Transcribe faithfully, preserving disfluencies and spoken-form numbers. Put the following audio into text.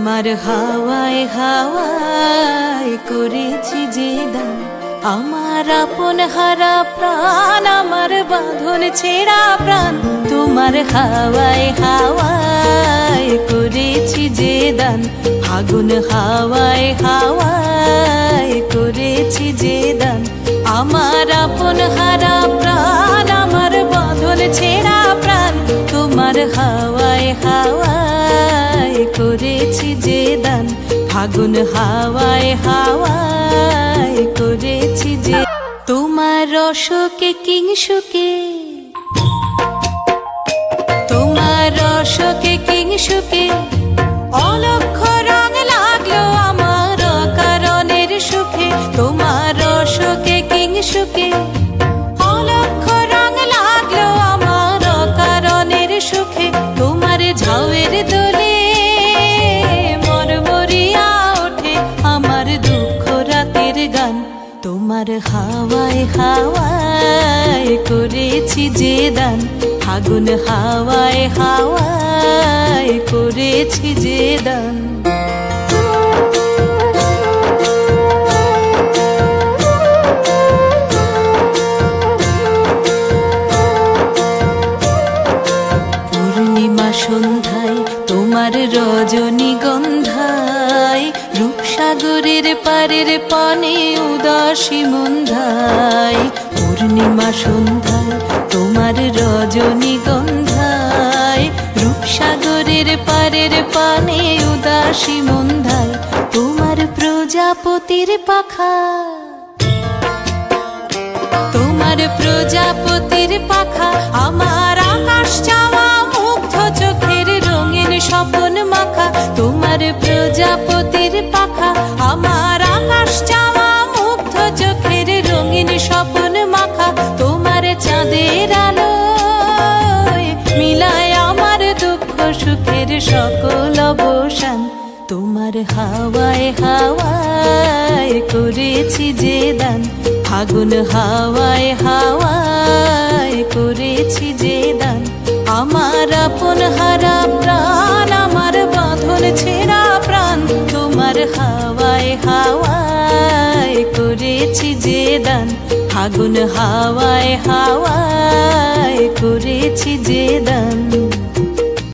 তোমার হাওয়ায় হাওয়ায় করেছি যে দান, আমার আপন হারা প্রাণ, আমার বাঁধন ছেঁড়া প্রাণ। তোমার হাওয়ায় হাওয়ায় করেছি যে দান, ফাগুন হাওয়ায় হাওয়ায় করেছি যে দান, আমার আপন হারা প্রাণ, আমার বাঁধন ছেঁড়া প্রাণ। তোমার হাওয়ায় হাওয়ায় করেছি যে দান, ফাগুন হাওয়ায় হাওয়ায় করেছি যে। তোমার রসকে কিংসুকে, তোমার রসকে কিংসুকে অলক্ষ রং লাগলো আমার কারণের সুখে। তোমার রসকে কিংসুকে অলক্ষ রং লাগলো আমার কারণের সুখে। তোমার ঝাউয়ের দোলে মরমরিয়া ওঠে আমার দুঃখ রাতের গান। তোমার হাওয়ায় হাওয়ায় করেছি যে দান, ফাগুন হাওয়ায় হাওয়ায় করেছি যে দান। পূর্ণিমা সন্ধ্যায় তোমার রজনীগন্ধায়, রূপসাগরের পারের পানে উদাসী মন্ধায়। পূর্ণিমা সন্ধ্যায় তোমার রজনীগন্ধায়, রূপসাগরের পারের পানে উদাসী মন্ধায়। তোমার প্রজাপতির পাখা, তোমার প্রজাপতির পাখা আমার আকাশ চাওয়া মুগ্ধ চোখের রঙিন স্বপন মাখা। তোমার প্রজাপতির পাখা আমার আকাশ চাওয়া মুগ্ধ চোখের রঙিন স্বপন মাখা। তোমার চাঁদের আলোয় মিলায় আমার দুঃখ সুখের সকল অবসান। তোমার হাওয়ায় হাওয়ায় করেছি যে দান, ফাগুন হাওয়ায় হাওয়ায় করেছি যে দান, আমার আপন হারা প্রাণ, আমার বাঁধন ছেঁড়া প্রাণ। তোমার হাওয়ায় হাওয়ায় করেছি যে দান, ফাগুন হাওয়ায় হাওয়ায় করেছি যে দান।